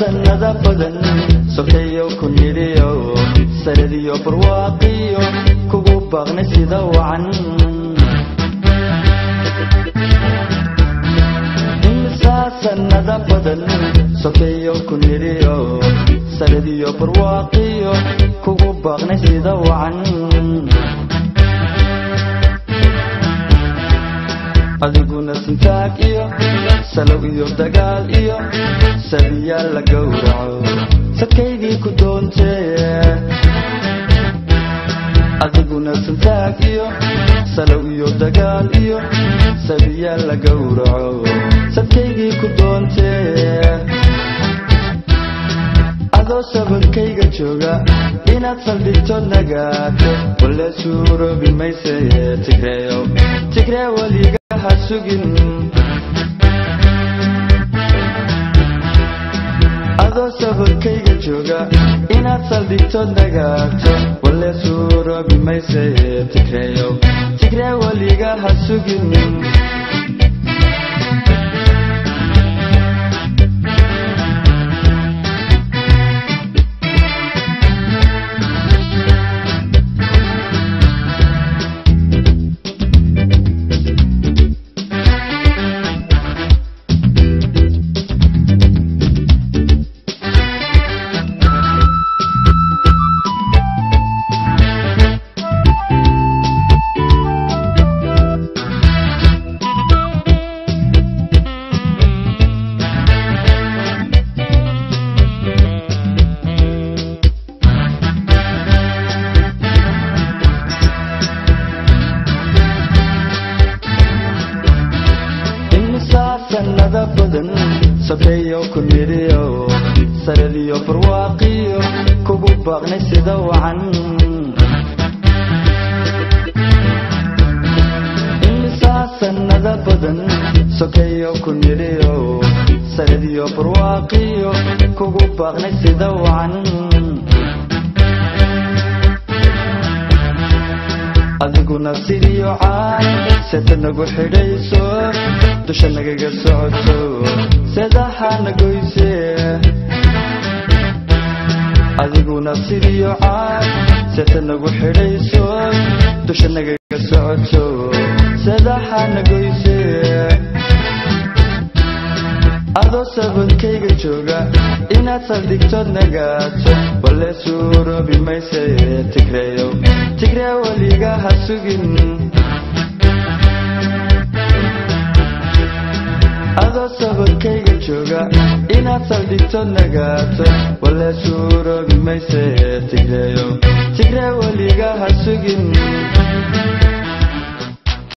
سنة بدن سكيو كنيريو سرديو برواقيو كوكو باغني سيدا وعن سنة بدن سكيو كنيريو سرديو برواقيو كوكو باغني سيدا وعن adiguna sintaag iyo salow iyo dagaal iyo sabiyaal la gowraco sadkaygii ku doontee adiguna sintaag iyo salow iyo dagaal iyo sabiyaal la gowraco sadkaygii ku doontee adoo sabankayga jooga inaad saldhigto nagaato wala suuroobi mayse tigree waliga hasugin adoo sabankayga jooga inaad saldhigto nagaato wala suuroobi mayse tigree waliga hasugin سنة بدن سكيو كنيريو سرديو برواقيو كوكو باغني سيدا وعن سنة بدن سكيو كنيريو سرديو برواقيو كوكو باغني سيدا وعن adiguna sidiyo caan sedanagu xidhayso dusha nagaga socoto sedaxana goyse adiguna sidiyo caan sedanagu xidhayso dusha nagaga socoto sedaxana goyse adoo sabankayga jooga inaad saldhigto nagaato wala suuroobi mayse tigree waliga hasugin adoo sabankayga jooga inaad saldhigto nagaato wala suuroobi mayse tigree waliga hasugin